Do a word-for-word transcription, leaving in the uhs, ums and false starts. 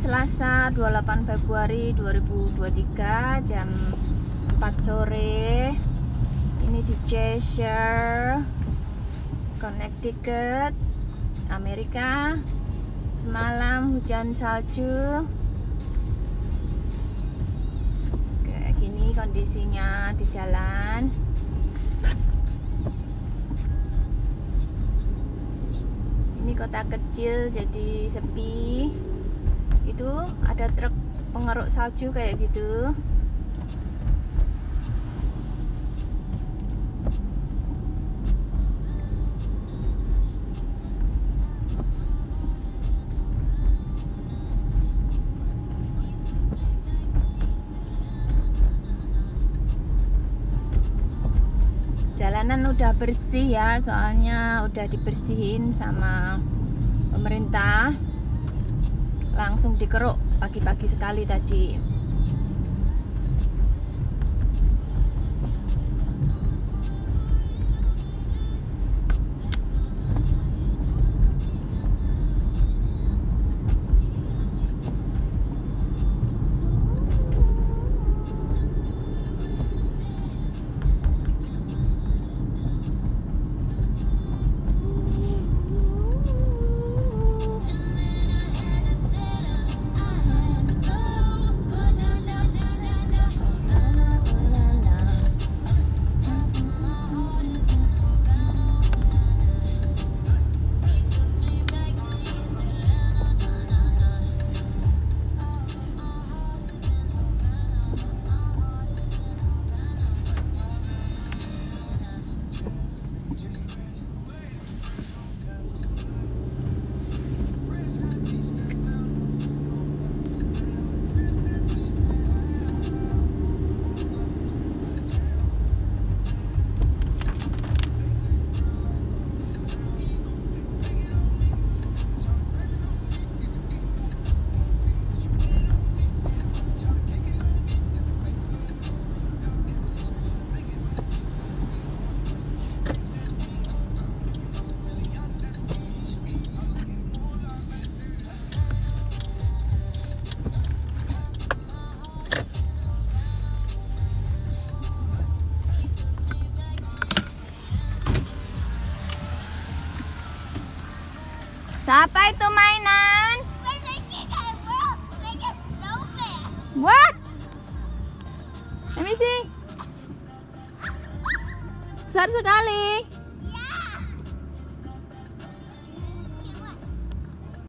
Selasa dua puluh delapan Februari dua ribu dua puluh tiga jam empat sore. Ini di Cheshire, Connecticut, Amerika. Semalam hujan salju. Kayak gini kondisinya di jalan. Ini kota kecil jadi sepi. Itu ada truk pengeruk salju kayak gitu. Jalanan udah bersih ya, soalnya udah dibersihin sama pemerintah. Langsung dikeruk pagi-pagi sekali tadi. Siapa itu mainan? What? Let me see. Besar sekali.